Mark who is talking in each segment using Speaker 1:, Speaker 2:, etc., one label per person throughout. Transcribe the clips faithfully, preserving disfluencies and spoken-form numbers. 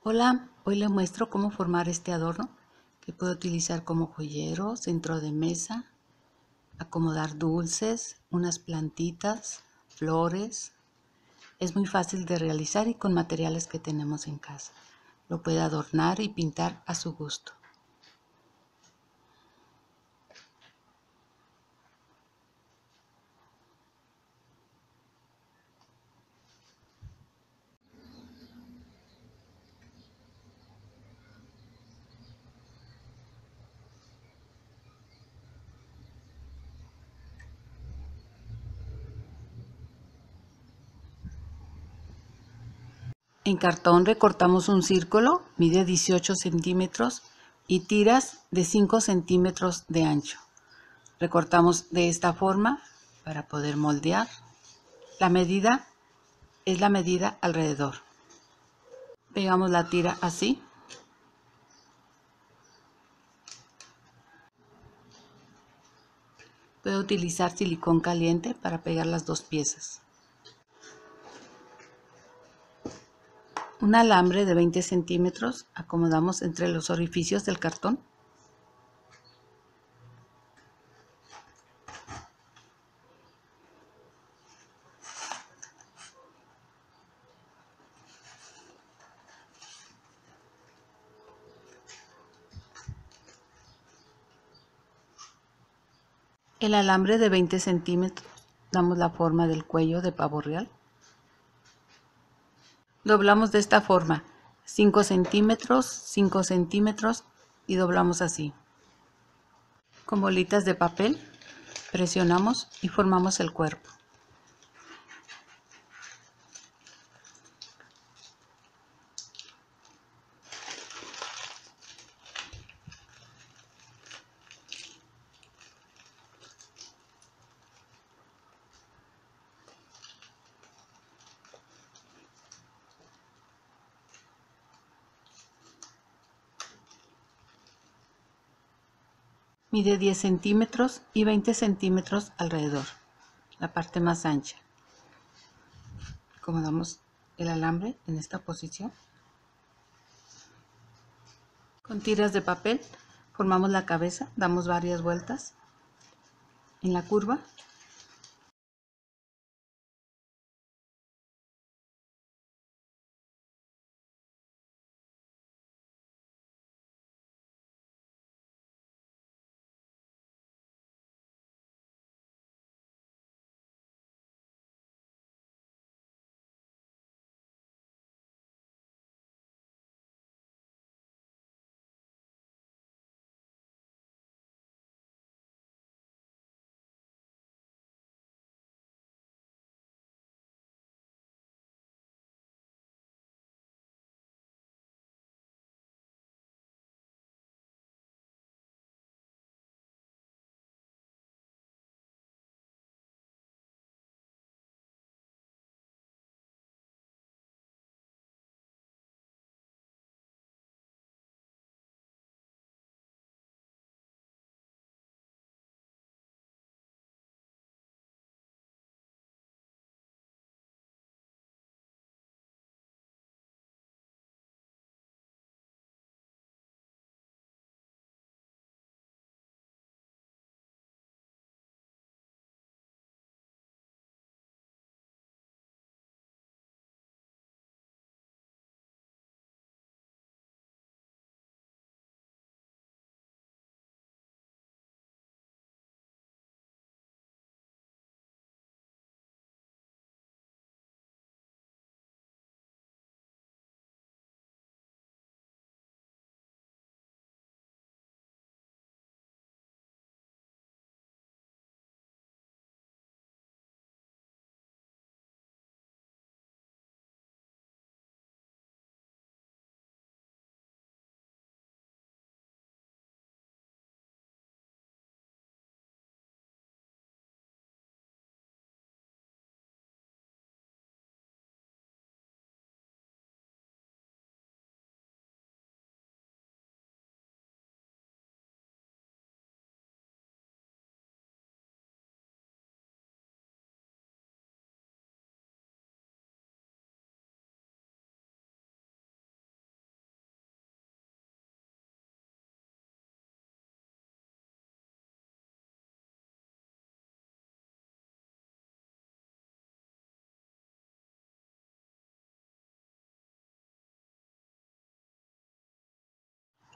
Speaker 1: Hola, hoy les muestro cómo formar este adorno que puedo utilizar como joyero, centro de mesa, acomodar dulces, unas plantitas, flores. Es muy fácil de realizar y con materiales que tenemos en casa. Lo puede adornar y pintar a su gusto. En cartón recortamos un círculo, mide dieciocho centímetros y tiras de cinco centímetros de ancho. Recortamos de esta forma para poder moldear. La medida es la medida alrededor. Pegamos la tira así. Puedo utilizar silicón caliente para pegar las dos piezas. Un alambre de veinte centímetros acomodamos entre los orificios del cartón. El alambre de veinte centímetros damos la forma del cuello de pavo real. Doblamos de esta forma, cinco centímetros, cinco centímetros y doblamos así. Con bolitas de papel presionamos y formamos el cuerpo. Mide diez centímetros y veinte centímetros alrededor, la parte más ancha. Acomodamos el alambre en esta posición. Con tiras de papel formamos la cabeza, damos varias vueltas en la curva.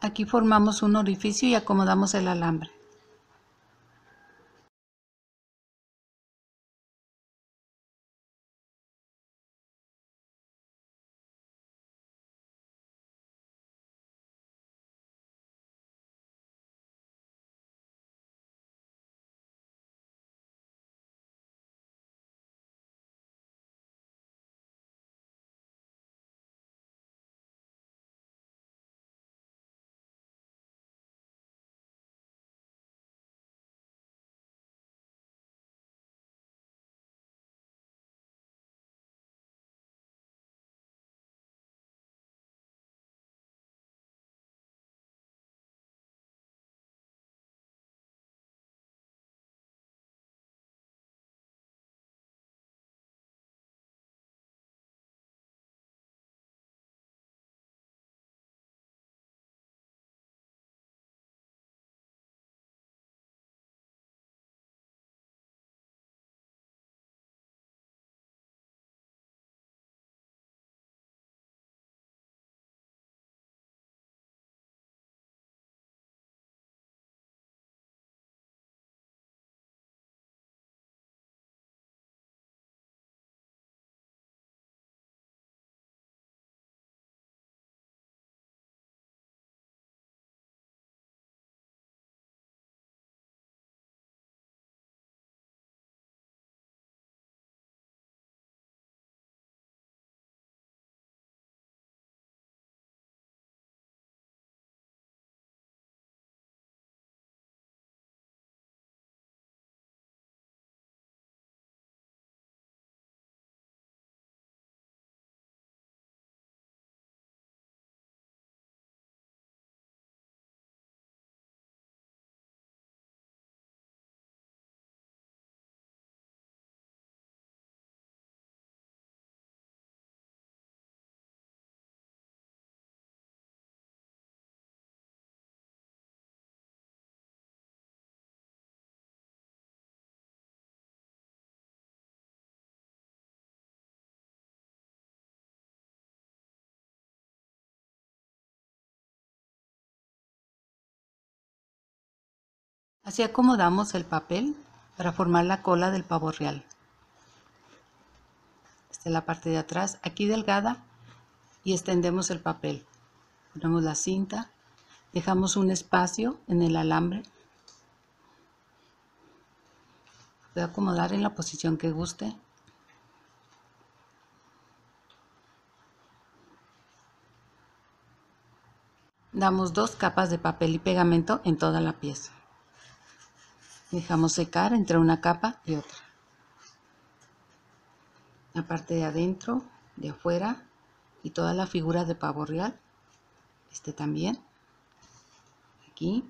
Speaker 1: Aquí formamos un orificio y acomodamos el alambre. Así acomodamos el papel para formar la cola del pavo real. Esta es la parte de atrás, aquí delgada, y extendemos el papel. Ponemos la cinta, dejamos un espacio en el alambre. Voy a acomodar en la posición que guste. Damos dos capas de papel y pegamento en toda la pieza. Dejamos secar entre una capa y otra. La parte de adentro, de afuera y toda la figura de pavo real. Este también. Aquí.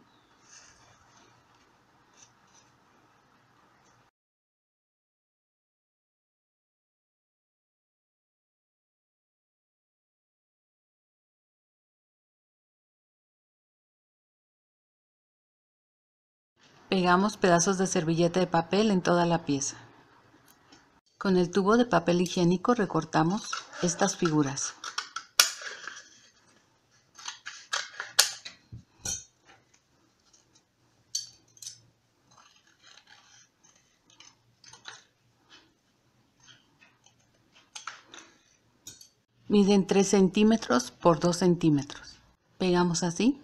Speaker 1: Pegamos pedazos de servilleta de papel en toda la pieza. Con el tubo de papel higiénico recortamos estas figuras. Miden tres centímetros por dos centímetros. Pegamos así.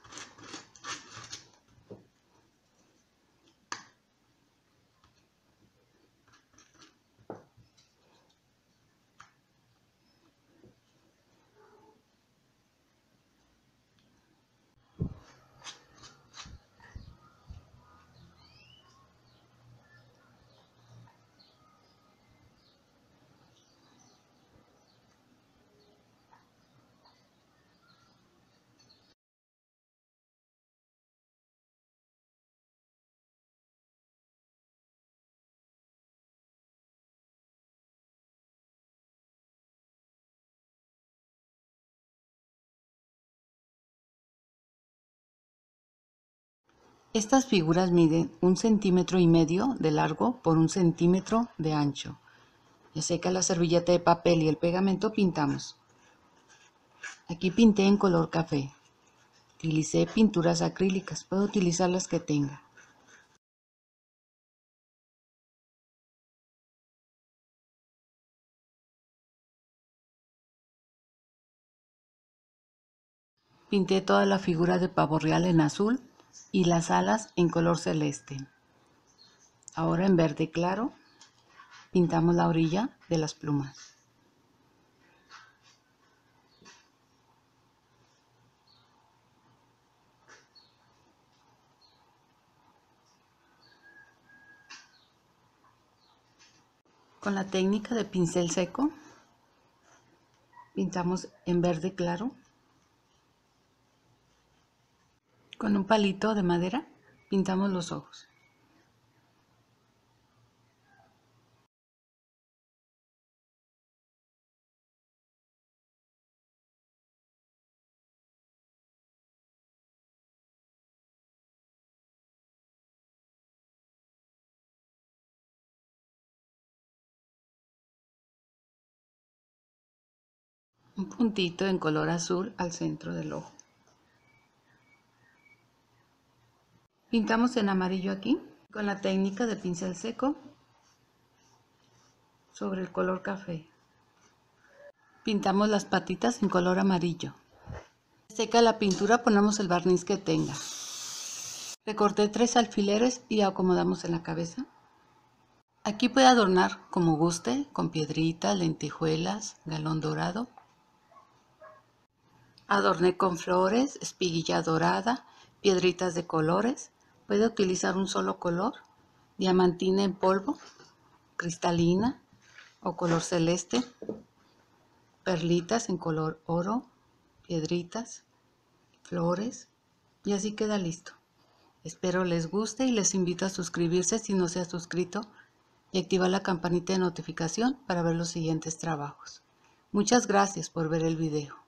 Speaker 1: Estas figuras miden un centímetro y medio de largo por un centímetro de ancho. Ya seca la servilleta de papel y el pegamento, pintamos. Aquí pinté en color café. Utilicé pinturas acrílicas, puedo utilizar las que tenga. Pinté toda la figura de pavo real en azul y las alas en color celeste. Ahora en verde claro pintamos la orilla de las plumas. Con la técnica de pincel seco pintamos en verde claro. Con un palito de madera pintamos los ojos. Un puntito en color azul al centro del ojo. Pintamos en amarillo aquí con la técnica de pincel seco sobre el color café. Pintamos las patitas en color amarillo. Seca la pintura, ponemos el barniz que tenga. Recorté tres alfileres y acomodamos en la cabeza. Aquí puede adornar como guste, con piedritas, lentejuelas, galón dorado. Adorné con flores, espiguilla dorada, piedritas de colores. Puede utilizar un solo color, diamantina en polvo, cristalina o color celeste, perlitas en color oro, piedritas, flores y así queda listo. Espero les guste y les invito a suscribirse si no se ha suscrito y activar la campanita de notificación para ver los siguientes trabajos. Muchas gracias por ver el video.